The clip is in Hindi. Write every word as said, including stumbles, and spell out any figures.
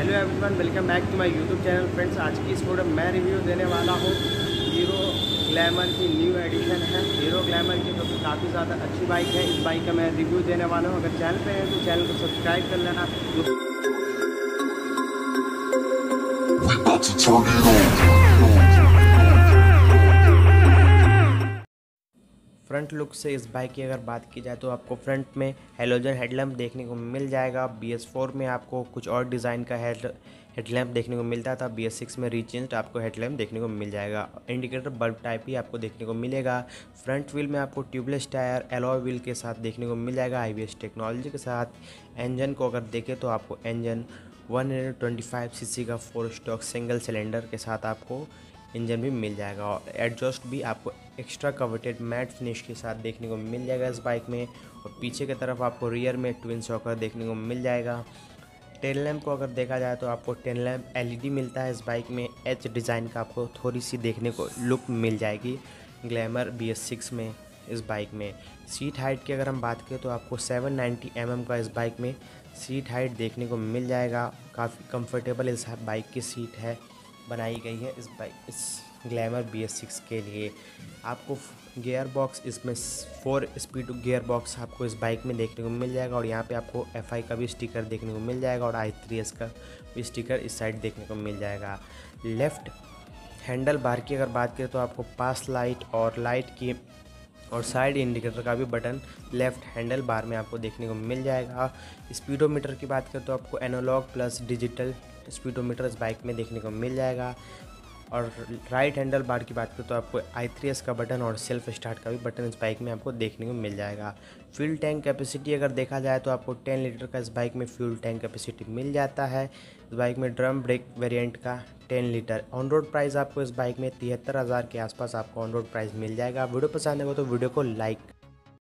Hello everyone, welcome back to my YouTube channel. Friends, आज की इस वीडियो में मैं रिव्यू देने वाला हूँ हीरो ग्लैमर की न्यू एडिशन है। हीरो ग्लैमर की तो काफ़ी ज़्यादा अच्छी बाइक है। इस बाइक का मैं रिव्यू देने वाला हूँ। अगर चैनल पे है तो चैनल को सब्सक्राइब कर लेना। फ्रंट लुक से इस बाइक की अगर बात की जाए तो आपको फ्रंट में हेलोजन हेडलैम्प देखने को मिल जाएगा। बी एस फोर में आपको कुछ और डिज़ाइन का हेड हेडलैम्प देखने को मिलता था। बी एस सिक्स में रीचेंज्ड आपको हेडलैम्प देखने को मिल जाएगा। इंडिकेटर बल्ब टाइप ही आपको देखने को मिलेगा। फ्रंट व्हील में आपको ट्यूबलेस टायर एलॉय व्हील के साथ देखने को मिल जाएगा, आई बी एस टेक्नोलॉजी के साथ। इंजन को अगर देखें तो आपको engine one hundred twenty five C C का फोर स्टॉक सिंगल सिलेंडर के साथ आपको इंजन भी मिल जाएगा। और एडजस्ट भी आपको एक्स्ट्रा कवर्टेड मैट फिनिश के साथ देखने को मिल जाएगा इस बाइक में। और पीछे की तरफ आपको रियर में ट्विन शॉकर देखने को मिल जाएगा। टेल लैम्प को अगर देखा जाए तो आपको tail lamp L E D मिलता है इस बाइक में। एच डिज़ाइन का आपको थोड़ी सी देखने को लुक मिल जाएगी ग्लैमर बी एस सिक्स में इस बाइक में। सीट हाइट की अगर हम बात करें तो आपको सेवन नाइन्टी एम एम का इस बाइक में सीट हाइट देखने को मिल जाएगा। काफ़ी कंफर्टेबल इस बाइक की सीट है, बनाई गई है इस बाइक इस ग्लैमर बी एस सिक्स के लिए। आपको गियर बॉक्स इसमें फोर स्पीड गियर बॉक्स आपको इस बाइक में देखने को मिल जाएगा। और यहाँ पे आपको एफ आई का भी स्टिकर देखने को मिल जाएगा और आई थ्री एस का भी स्टिकर इस साइड देखने को मिल जाएगा। लेफ़्ट हैंडल बार की अगर बात करें तो आपको पास लाइट और लाइट की और साइड इंडिकेटर का भी बटन लेफ़्ट हैंडल बार में आपको देखने को मिल जाएगा। स्पीडोमीटर की बात करें तो आपको एनालॉग प्लस डिजिटल स्पीडोमीटर इस बाइक में देखने को मिल जाएगा। और राइट हैंडल बार की बात करें तो आपको आई थ्री एस का बटन और सेल्फ स्टार्ट का भी बटन इस बाइक में आपको देखने को मिल जाएगा। फ्यूल टैंक कैपेसिटी अगर देखा जाए तो आपको टेन लीटर का इस बाइक में फ्यूल टैंक कैपेसिटी मिल जाता है। इस बाइक में ड्रम ब्रेक वेरिएंट का ten litre. On road price आपको इस बाइक में तिहत्तर हज़ार के आसपास आपको ऑन रोड प्राइस मिल जाएगा। वीडियो पसंद है तो वीडियो को लाइक